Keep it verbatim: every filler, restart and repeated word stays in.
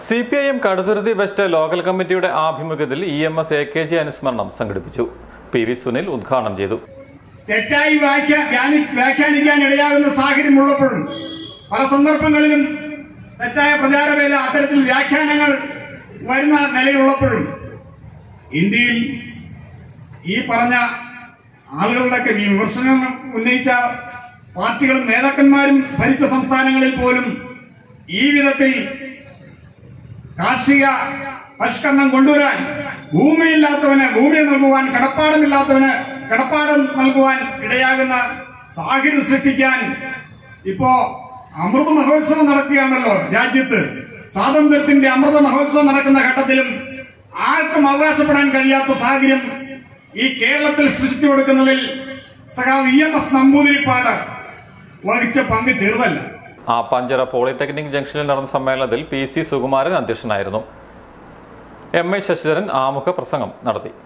C P I M Kaduthuruthy west local കമ്മിറ്റിയുടെ ആഭിമുഖ്യത്തിൽ E M S A K G അനുസ്മരണം സംഘടിപ്പിച്ചു. പി വി സുനിൽ ഉദ്ഘാടനം ചെയ്തു. തെറ്റായി വ്യാഖ്യാനിക്കാൻ ഇടയാകുന്ന സാഹചര്യമുള്ളപ്പോഴും പല സന്ദർഭങ്ങളിലും തെറ്റായ പ്രചാരവേല അത്തരത്തിൽ വ്യാഖ്യാനങ്ങൾ വരുന്ന നിലയിലുള്ളപ്പോഴും ഇന്ത്യയിൽ ഈ പറഞ്ഞ ആളുകളുടെയൊക്കെ വിമർശനങ്ങൾ ഉന്നയിച്ച പാർട്ടികളും നേതാക്കന്മാരും ഭരിച്ച സംസ്ഥാനങ്ങളിൽ പോലും ഈ വിധത്തിൽ കാർഷിക പരിഷ്കരണം കൊണ്ടുവരാൻ ഭൂമിയില്ലാത്തവന് ഭൂമി നൽകുവാൻ, കടപ്പാടമില്ലാത്തവന് കടപ്പാടം നൽകുവാൻ ഇടയാകുന്ന സാഹചര്യം സൃഷ്ടിക്കാൻ ഇപ്പോ അമൃത മഹോത്സവം നടക്കുകയാണല്ലോ. രാജ്യത്ത് സ്വാതന്ത്ര്യത്തിന്റെ അമൃത മഹോത്സവം നടക്കുന്ന ഘട്ടത്തിലും ആർക്കും അവകാശപ്പെടാൻ കഴിയാത്ത സാഹചര്യം ഈ കേരളത്തിൽ സൃഷ്ടിച്ചു കൊടുക്കുന്നതിൽ സഖാവ് ഇ എം എസ് നമ്പൂതിരിപ്പാട് വഹിച്ച പങ്ക് ചെറുതല്ല. ആ പഞ്ചര പോളിടെക്നിക് ജംഗ്ഷനിൽ നടന്ന സമ്മേളനത്തിൽ പി സി സുകുമാരൻ അധ്യക്ഷനായിരുന്നു. എം ഐ ശശിധരൻ ആമുഖ പ്രസംഗം നടത്തി.